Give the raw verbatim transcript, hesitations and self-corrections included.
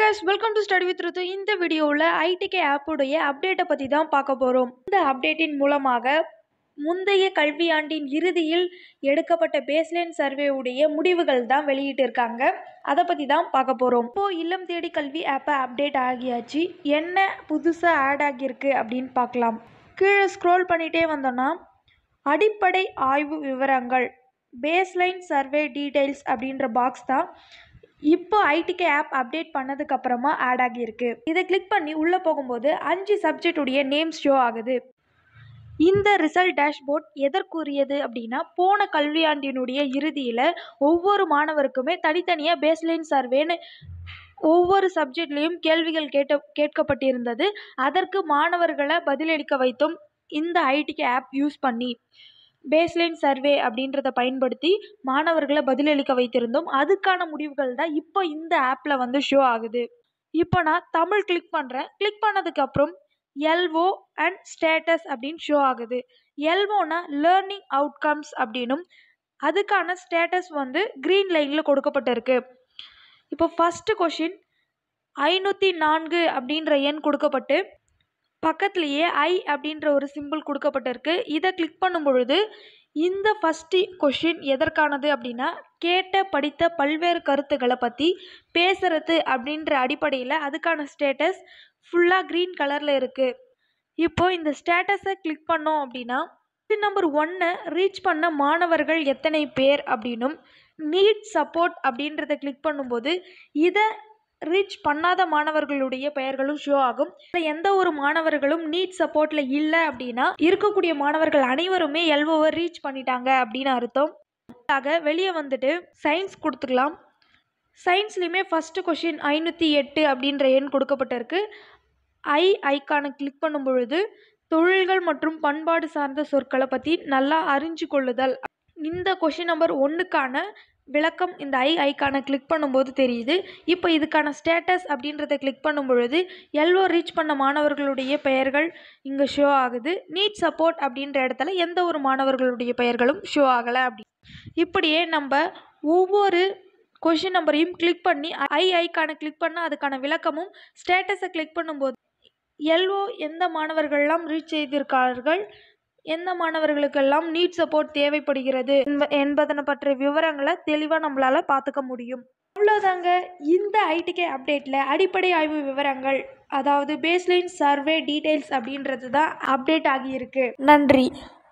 guys, welcome to Study with Rutu. இந்த வீடியோவில் IDK ஆப்புடைய அப்டேட்டை பற்றி தான் பார்க்க போகிறோம். இந்த அப்டேட்டின் மூலமாக முந்தைய கல்வியாண்டின் இறுதியில் எடுக்கப்பட்ட பேஸ்லைன் சர்வேவுடைய முடிவுகள் தான் வெளியிட்டிருக்காங்க. அதை பற்றி தான் பார்க்க போகிறோம். இப்போது இல்லம் தேடி கல்வி ஆப்பை அப்டேட் ஆகியாச்சு. என்ன புதுசாக ஆட் ஆகியிருக்கு அப்படின்னு பார்க்கலாம். கீழே ஸ்க்ரோல் பண்ணிகிட்டே வந்தோன்னா அடிப்படை ஆய்வு விவரங்கள் பேஸ்லைன் சர்வே டீட்டெயில்ஸ் அப்படின்ற பாக்ஸ் தான் இப்போ ஐடிகே ஆப் அப்டேட் பண்ணதுக்கப்புறமா ஆட் ஆகியிருக்கு. இதை கிளிக் பண்ணி உள்ளே போகும்போது அஞ்சு சப்ஜெக்டுடைய நேம்ஸ் ஷோ ஆகுது. இந்த ரிசல்ட் டேஷ்போர்ட் எதற்குரியது அப்படின்னா, போன கல்வியாண்டினுடைய இறுதியில் ஒவ்வொரு மாணவருக்குமே தனித்தனியாக பேஸ்லைன் சர்வேன்னு ஒவ்வொரு சப்ஜெக்ட்லேயும் கேள்விகள் கேட்ட கேட்கப்பட்டிருந்தது. அதற்கு மாணவர்களை பதிலளிக்க வைத்தும் இந்த ஐடிகே ஆப் யூஸ் பண்ணி பேஸ்லைன் சர்வே அப்படின்றத பயன்படுத்தி மாணவர்களை பதிலளிக்க வைத்திருந்தோம். அதுக்கான முடிவுகள் தான் இப்போ இந்த ஆப்பில் வந்து ஷோ ஆகுது. இப்போ நான் தமிழ் கிளிக் பண்ணுறேன். கிளிக் பண்ணதுக்கப்புறம் எல்ஓ அண்ட் ஸ்டேட்டஸ் அப்படின்னு ஷோ ஆகுது. எல்ஓனா லேர்னிங் அவுட்கம்ஸ் அப்படின்னும், அதுக்கான ஸ்டேட்டஸ் வந்து க்ரீன் லைனில் கொடுக்கப்பட்டிருக்கு. இப்போ ஃபஸ்ட்டு கொஷின் ஐநூற்றி நான்கு அப்படின்ற எண் கொடுக்கப்பட்டு பக்கத்துலேயே ஐ அப்படின்ற ஒரு சிம்பிள் கொடுக்கப்பட்டிருக்கு. இதை கிளிக் பண்ணும் பொழுது இந்த ஃபஸ்ட்டு கொஷின் எதற்கானது அப்படின்னா, கேட்ட படித்த பல்வேறு கருத்துக்களை பற்றி பேசுகிறது அப்படின்ற அடிப்படையில் அதுக்கான ஸ்டேட்டஸ் ஃபுல்லாக க்ரீன் கலரில் இருக்குது. இப்போது இந்த ஸ்டேட்டஸை கிளிக் பண்ணோம் அப்படின்னா கொஷின் நம்பர் ஒன்னை ரீச் பண்ண மாணவர்கள் எத்தனை பேர் அப்படின்னும், நீட் சப்போர்ட் அப்படின்றத கிளிக் பண்ணும்போது இதை ரீச் பண்ணாத மாணவர்களுடைய பெயர்களும் ஷோ ஆகும். எந்த ஒரு மாணவர்களும் நீட் சப்போர்ட்ல இல்லை அப்படின்னா இருக்கக்கூடிய மாணவர்கள் அனைவருமே எல்ஓவை ரீச் பண்ணிட்டாங்க அப்படின்னு அர்த்தம். ஆக வெளியே வந்துட்டு சயின்ஸ் கொடுத்துக்கலாம். சயின்ஸ்லையுமே ஃபஸ்ட்டு கொஷின் ஐநூற்றி எட்டு அப்படின்ற எண் கொடுக்கப்பட்டிருக்கு. ஐ ஐக்கானை கிளிக் பண்ணும் பொழுது தொழில்கள் மற்றும் பண்பாடு சார்ந்த சொற்களை பற்றி நல்லா அறிஞ்சு கொள்ளுதல், இந்த கொஷின் நம்பர் ஒன்றுக்கான விளக்கம் இந்த ஐ ஐக்கானை கிளிக் பண்ணும்போது தெரியுது. இப்போ இதுக்கான ஸ்டேட்டஸ் அப்படின்றத கிளிக் பண்ணும் பொழுது எல்ஓ ரீச் பண்ண மாணவர்களுடைய பெயர்கள் இங்கே ஷோ ஆகுது. நீட் சப்போர்ட் அப்படின்ற இடத்துல எந்த ஒரு மாணவர்களுடைய பெயர்களும் ஷோ ஆகலை. அப்படி இப்படியே நம்ம ஒவ்வொரு கொஷின் நம்பரையும் கிளிக் பண்ணி ஐ ஐக்கானை கிளிக் பண்ணால் அதுக்கான விளக்கமும், ஸ்டேட்டஸை கிளிக் பண்ணும்போது எல்ஓ எந்த மாணவர்கள்லாம் ரீச் செய்திருக்கார்கள், எந்த மாணவர்களுக்கெல்லாம் நீட் சப்போர்ட் தேவைப்படுகிறது என்பதனை பற்றிய விவரங்களை தெளிவாக நம்மளால் பார்த்துக்க முடியும். அவ்வளோதாங்க. இந்த ஐடிகே அப்டேட்டில் அடிப்படை ஆய்வு விவரங்கள், அதாவது பேஸ்லைன் சர்வே டீட்டெயில்ஸ் அப்படின்றது தான் அப்டேட் ஆகியிருக்கு. நன்றி.